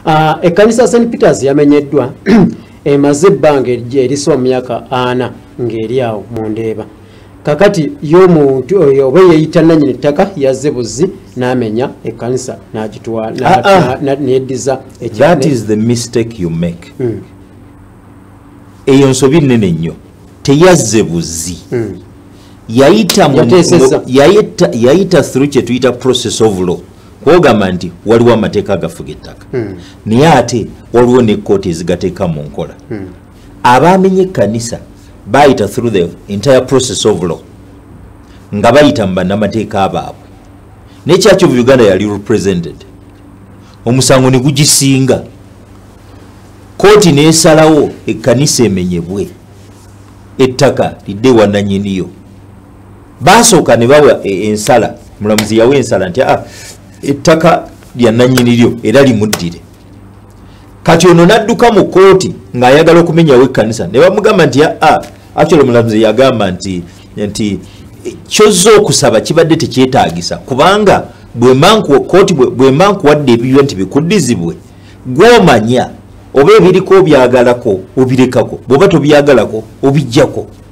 Ekkanisa St. Peters yamenyeddwa emaze ebbanga eriswa mu myaka 4 ng'eri awo mu Ndeeba. Kakati y'omuntu oyo oba yeeyita nannyini ettaka yazze buzzi n'amenya ekkanisa n'agitwala n'eddiza ekirala. That is the mistake you make. Eyo nsobi nnene nnyo. Teyazze buzzi. Yayita through kye tuyita process of law. Kwogamba nti waliwo amateeka agafuga ettaka. Naye ate waliwo n'ekkooti ezigateeka mu nkola. Abaamenye ekkanisa bayita through the entire process of law nga bayita mu bannamateeka abaabwe. Ne Church of Uganda yali represented. Omusango ne gugisinga. Kooti n'esalawo ekkanisa emenyebwe. Ettaka lidde wa nannyiniyo. Basooka ne bawa ensala. Mulamuzi yawe ensala nti ettaka lya nannyiniryo era limuddire. Kati ono n'adduka mu kooti ng'ayagala okumenyawo ekkanisa ne bamugamba nti actually omulamuzi yagamba nti kyozza okusaba kibadde tekyetaagisa kubanga kooti bwemba nkuwadde ebibyo nti bikuddizibwe gw'omanya oba ebiriko obyagalako obirekako bw'oba tobyagalako obijjako